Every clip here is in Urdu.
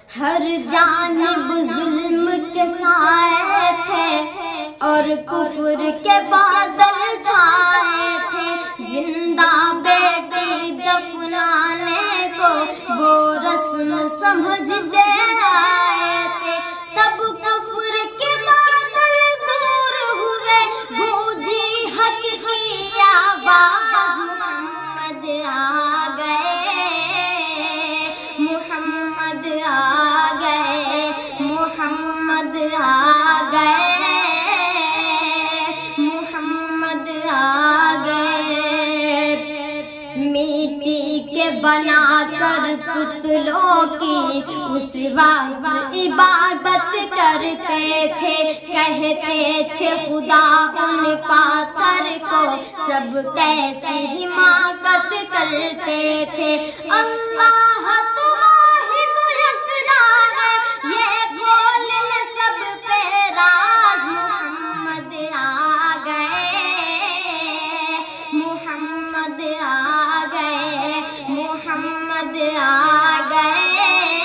ہر جانب ظلم کے سائے تھے اور کفر کے بادل چھائے تھے، زندہ بیٹی دفنانے کو وہ رسم سمجھتے آئے تھے، تب کفر کے بادل دور ہوئے، گونجی حق کی آواز، محمد آ گئے، محمد آ گئے، محمد آ گئے، محمد آ گئے۔ مٹی کے بنا کر پتلوں کی اس وقت عبادت کرتے تھے، کہتے تھے خدا ان پاتھر کو سب کیسی حماقت کرتے تھے۔ اللہ تو واحد یکتا ہے، یہ کھول میں سب پہ راز، محمد آ گئے، محمد آ گئے، محمد آ گئے،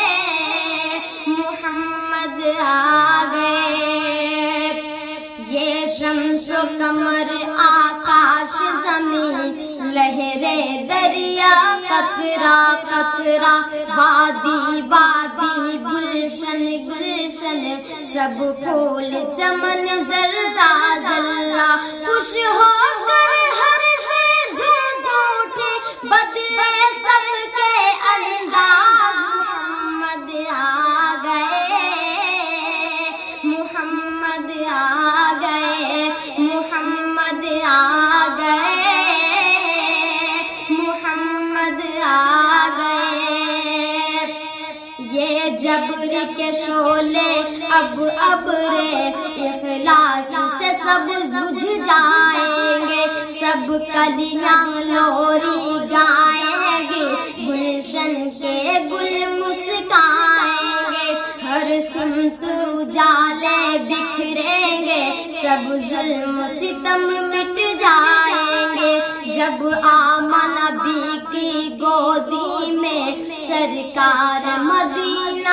محمد آ گئے۔ یہ شمس و قمر آکاش زمین، لہرے دریا قطرہ قطرہ، وادی وادی گلشن گلشن، سب پھول چمن ذرہ ذرہ، خوش ہو کر ہر شے جھوم اٹھے، بدلے سب کے انداز، محمد آ گئے، محمد آ گئے، محمد آ گئے، محمد آ گئے۔ یہ جبر کے شعلے اب ابرے اخلاص سے سب بجھ جائیں گے، سب کلیاں لوری گائیں گے، گلشن کے گل مسکائیں گے، ہر سمت اجالے بکھریں گے، سب ظلم و ستم مٹ جائیں گے، جب آمن نبی کی گودی میں سرکار مدینہ